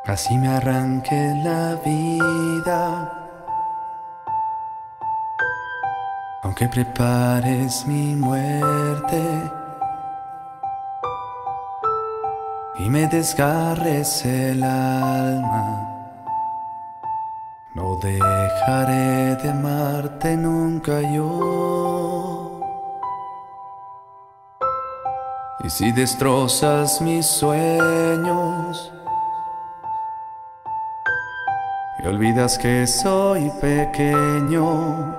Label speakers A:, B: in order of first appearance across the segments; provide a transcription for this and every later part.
A: Casi me arranqué la vida, aunque prepares mi muerte y me desgarres el alma. No dejaré de amarte nunca yo. Y si destrozas mis sueños y olvidas que soy pequeño,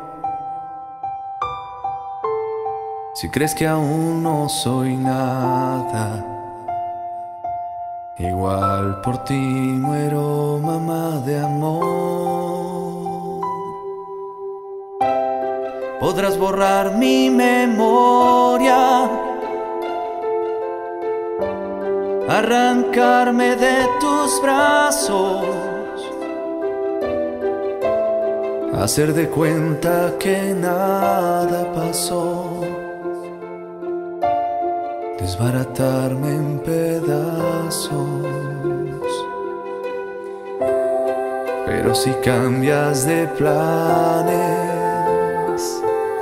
A: si crees que aún no soy nada, igual por ti muero, mamá de amor. Podrás borrar mi memoria, arrancarme de tus brazos, hacer de cuenta que nada pasó, desbaratarme en pedazos. Pero si cambias de planes,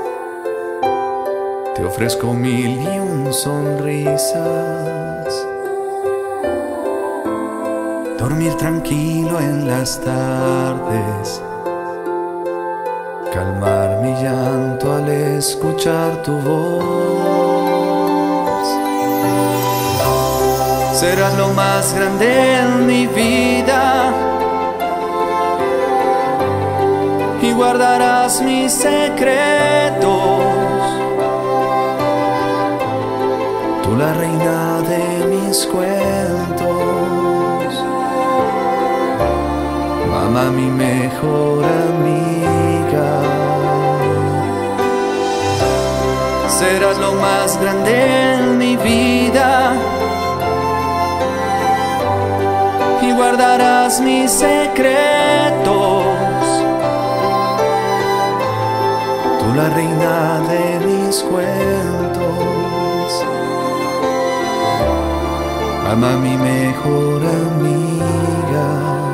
A: te ofrezco 1001 sonrisas, dormir tranquilo en las tardes, calmar mi llanto al escuchar tu voz. Serás lo más grande en mi vida y guardarás mis secretos. Tú la reina de mis cuentos, mamá, mi mejor amiga. Serás lo más grande en mi vida y guardarás mis secretos. Tú la reina de mis cuentos, mamá, mi mejor amiga.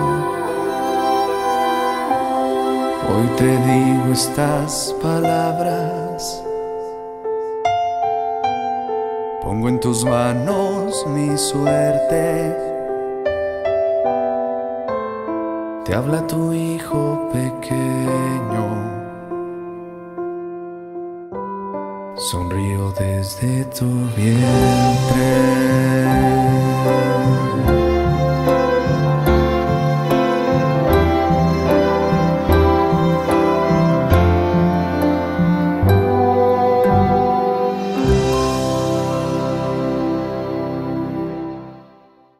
A: Hoy te digo estas palabras, pongo en tus manos mi suerte. Te habla tu hijo pequeño, sonrío desde tu vientre.